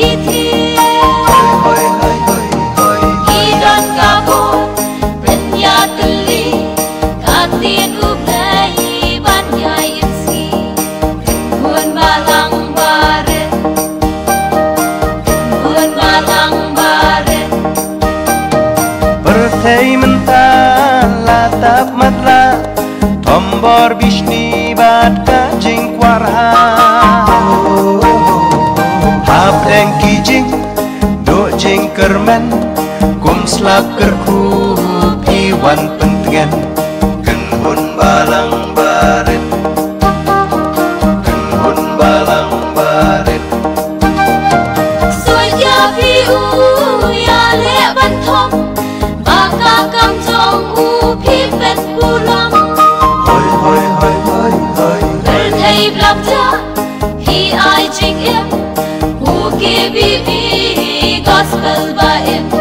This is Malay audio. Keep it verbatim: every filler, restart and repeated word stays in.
thi hoi hoi hoi hoi khi đón ca bố tình nhà tình lý ca tiên úp nay ban nhà yên si buồn ba lang ba ren buồn ba lang ba ren berthei mentah la tap matra tombor bishni bat ka jing warha hap deng kijing do jing kermen kum slap kerku piwan pentengan ken hun balang baret ken hun balang baret suy ya pi u ya le ban thom baka kam jong u pi pen pulam hoi hoi hoi hoi hoi ber thei blap cha hi ai jing em hu ke bi bi gospel ba em